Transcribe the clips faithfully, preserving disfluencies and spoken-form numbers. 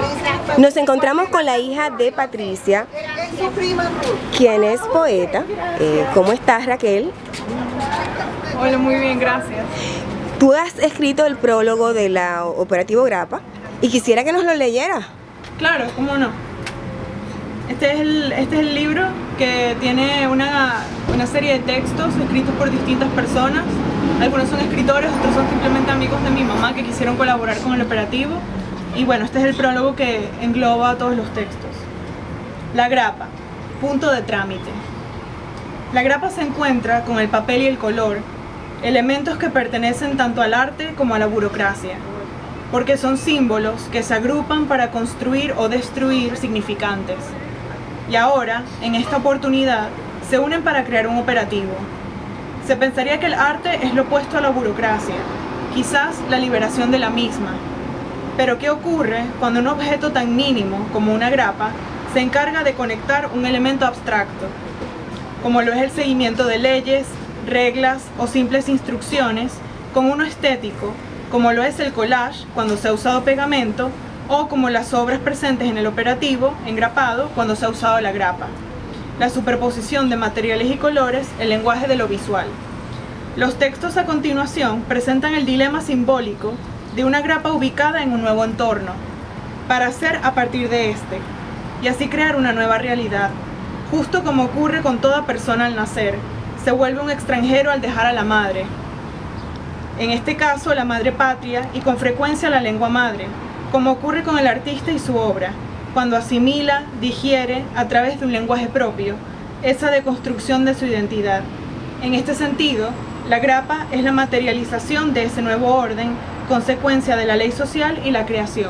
Nos encontramos con la hija de Patricia, quien es poeta. Eh, ¿Cómo estás, Raquel? Hola, muy bien, gracias. Tú has escrito el prólogo de la Operativo Grappa y quisiera que nos lo leyeras. Claro, cómo no. Este es el, este es el libro que tiene una, una serie de textos escritos por distintas personas. Algunos son escritores, otros son simplemente amigos de mi mamá que quisieron colaborar con el operativo. Y bueno, este es el prólogo que engloba todos los textos. La grapa, punto de trámite. La grapa se encuentra con el papel y el color, elementos que pertenecen tanto al arte como a la burocracia, porque son símbolos que se agrupan para construir o destruir significantes. Y ahora, en esta oportunidad, se unen para crear un operativo. Se pensaría que el arte es lo opuesto a la burocracia, quizás la liberación de la misma. Pero ¿qué ocurre cuando un objeto tan mínimo como una grapa se encarga de conectar un elemento abstracto, como lo es el seguimiento de leyes, reglas o simples instrucciones, con uno estético, como lo es el collage cuando se ha usado pegamento, o como las obras presentes en el operativo, engrapado, cuando se ha usado la grapa? La superposición de materiales y colores, el lenguaje de lo visual. Los textos a continuación presentan el dilema simbólico de una grapa ubicada en un nuevo entorno, para hacer a partir de este, y así crear una nueva realidad. Justo como ocurre con toda persona al nacer, se vuelve un extranjero al dejar a la madre. En este caso, la madre patria y con frecuencia la lengua madre, como ocurre con el artista y su obra, cuando asimila, digiere, a través de un lenguaje propio, esa deconstrucción de su identidad. En este sentido, la grapa es la materialización de ese nuevo orden, consecuencia de la ley social y la creación.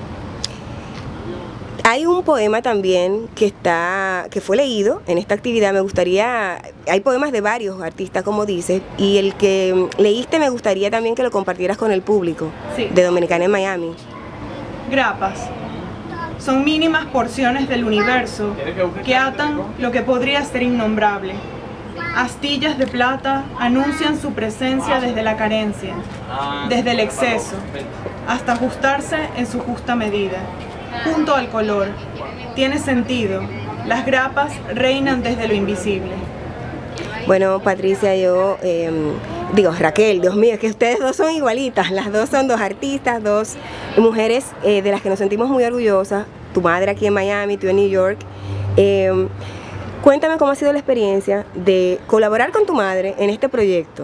Hay un poema también que está que fue leído en esta actividad. Me gustaría, hay poemas de varios artistas, como dices, y el que leíste me gustaría también que lo compartieras con el público. Sí. De Dominicana en Miami. Grapas son mínimas porciones del universo que atan lo que podría ser innombrable. Astillas de plata anuncian su presencia desde la carencia, desde el exceso, hasta ajustarse en su justa medida. Junto al color, tiene sentido, las grapas reinan desde lo invisible. Bueno, Patricia, yo eh, digo, Raquel, Dios mío, es que ustedes dos son igualitas, las dos son dos artistas, dos mujeres eh, de las que nos sentimos muy orgullosas, tu madre aquí en Miami, tú en New York. Eh, cuéntame cómo ha sido la experiencia de colaborar con tu madre en este proyecto.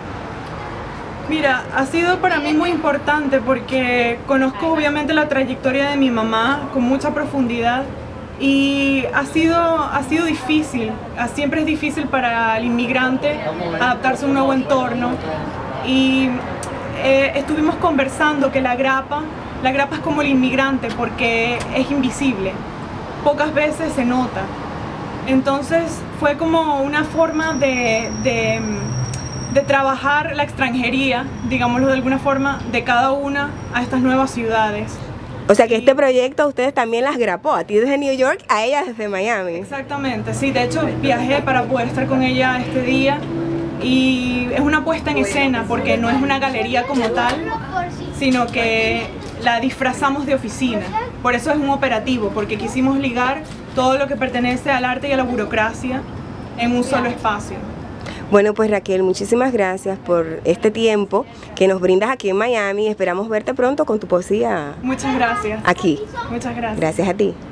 Mira, ha sido para mí muy importante porque conozco obviamente la trayectoria de mi mamá con mucha profundidad y ha sido, ha sido difícil, siempre es difícil para el inmigrante adaptarse a un nuevo entorno y eh, estuvimos conversando que la grapa, la grapa es como el inmigrante porque es invisible, pocas veces se nota, entonces fue como una forma de, de de trabajar la extranjería, digámoslo de alguna forma, de cada una a estas nuevas ciudades. O sea que este proyecto a ustedes también las grapó, a ti desde New York, a ella desde Miami. Exactamente, sí, de hecho viajé para poder estar con ella este día y es una puesta en escena porque no es una galería como tal, sino que la disfrazamos de oficina. Por eso es un operativo, porque quisimos ligar todo lo que pertenece al arte y a la burocracia en un solo espacio. Bueno, pues Raquel, muchísimas gracias por este tiempo que nos brindas aquí en Miami. Esperamos verte pronto con tu poesía. Muchas gracias. Aquí. Muchas gracias. Gracias a ti.